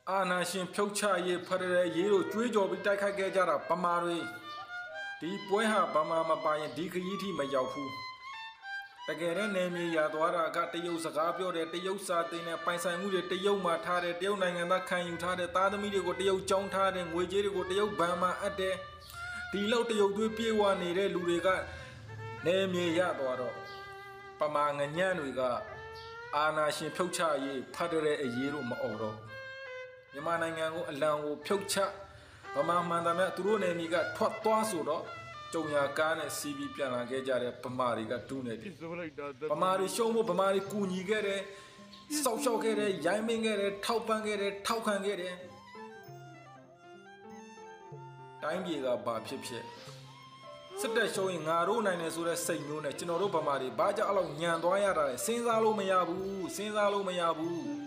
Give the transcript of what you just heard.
အာနာရှင်ဖြုတ်ချရေးဖရရဲရေးတို့ကြွေးကြော်ပြီးတိုက်ခိုက်ခဲ့ကြတာဗမာတွေဒီပွဲဟာဗမာမပိုင်ဒီခရီးထိမရောက်ဘူးတကယ်တဲ့နယ်မြေရသွားတာကတရုတ်စကားပြောတယ်တရုတ်စာသင်တယ်ပိုင်ဆိုင်မှုတွေတရုတ်မှာထားတယ်တရုတ်နိုင်ငံသားခံယူထားတယ်သားသမီးတွေကိုတရုတ်ကြောင်းထားတယ်ငွေကြေးတွေကိုတရုတ်ဘဏ်မှာအပ်တယ်ဒီလောက်တရုတ်တွေပြေဝနေတဲ့လူတွေကနယ်မြေရသွားတော့ပမာငညံ့တွေကအာနာရှင်ဖြုတ်ချရေးဖတ်တဲ့အရေးတို့မအော်တော့မြန်မာနိုင်ငံကိုအလံကိုဖြုတ်ချဗမာမှန်တယ်မြတ်သူတို့နယ်မြေကထွက်သွားဆိုတော့ကြုံရကားနဲ့စီးပြီးပြန်လာခဲ့ကြတဲ့ဗမာတွေကဒူးနေတယ်ဗမာတွေရှုံးဖို့ဗမာတွေကူညီခဲ့တယ်စောက်ရှောက်ခဲ့တယ်ရိုင်းမင်းခဲ့တယ်ထောက်ပံ့ခဲ့တယ်ထောက်ခံခဲ့တယ်တိုင်းပြည်ကဘာဖြစ်ဖြစ်စစ်တပ်ရှုံးရင်ငါတို့နိုင်တယ်ဆိုတဲ့စိတ်မျိုးနဲ့ကျွန်တော်တို့ဗမာတွေဘာကြောင့်အဲ့လိုညံသွားရတာလဲစဉ်းစားလို့မရဘူး